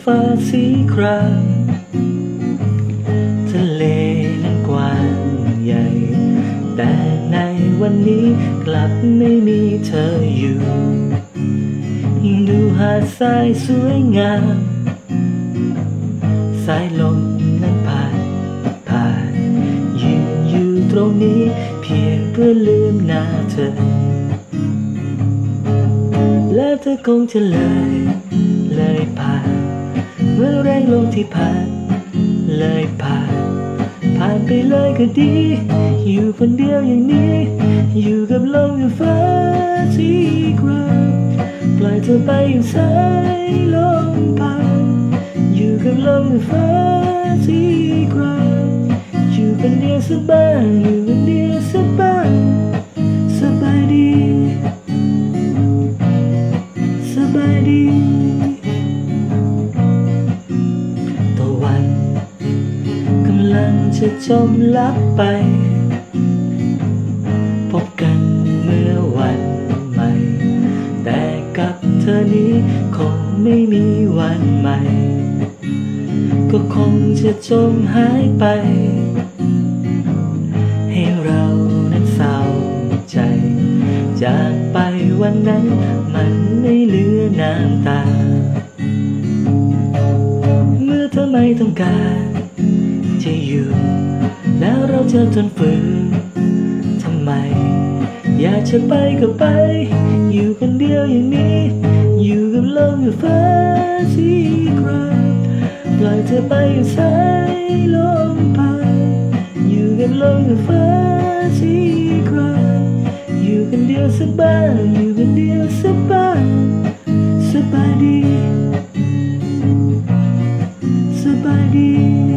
ฟ้าสีครามทะเลนั้นกว้างใหญ่แต่ในวันนี้กลับไม่มีเธออยู่ยิ่งดูหาดทรายสวยงามสายลมนั้นผ่านยืนอยู่ตรงนี้เพียงเพื่อลืมหน้าเธอและเธอคงจะเลยผ่านเมื่อแรงลมที่เลยผ่านไปเลยก็ดีอยู่คนเดียวอย่างนี้อยู่กับลมกับฟ้าสีครามปล่อยเธอไปอย่างสายลมผ่านอยู่กับลมกับฟ้าสีครามอยู่คนเดียวสบายอยู่คนเดียวสบายสบายดีสบายดีตะวันกำลังจะจมลับไปพบกันเมื่อวันใหม่แต่กับเธอนี้คงไม่มีวันใหม่ก็คงจะจมหายไปให้เรานั้นเศร้าใจจากไปวันนั้นมันไม่เหลือน้ำตาเมื่อเธอไม่ต้องการจะอยู่แล้วเราจะทนฝืนทำไมอยากจะไปก็ไปอยู่คนเดียวอย่างนี้อยู่กับลมกับฟ้าสีครามปล่อยเธอไปกับสายลมผ่านอยู่กับลมกับฟ้าสีครามอยู่คนเดียวสบายอยู่คนเดียวสบายสบายดีสบายดี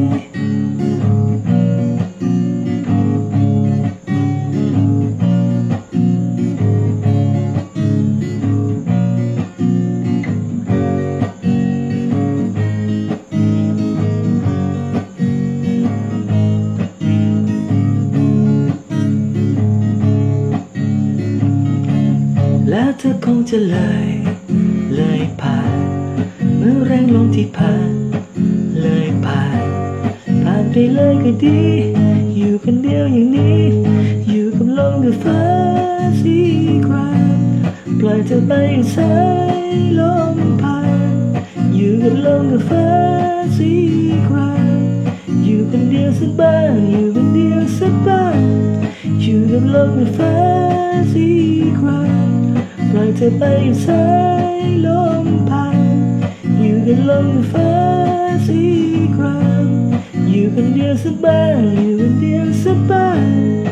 แล้วเธอคงจะเลยผ่านเมื่อแรงลมที่เลยผ่านไปเลยก็ดีอยู่คนเดียวอย่างนี้อยู่กับลมกับฟ้าสีครามปล่อยเธอไปอย่างสายลมผ่านอยู่กับลมกับฟ้าสีครามอยู่คนเดียวสบายอยู่คนเดียวสบายอยู่กับลมกับฟ้าสีครามปล่อยเธอไปอย่างสายลมผ่านอยู่กับลมกับฟ้าสีครามอยู่คนเดียวสบายอยู่คนเดียวสบาย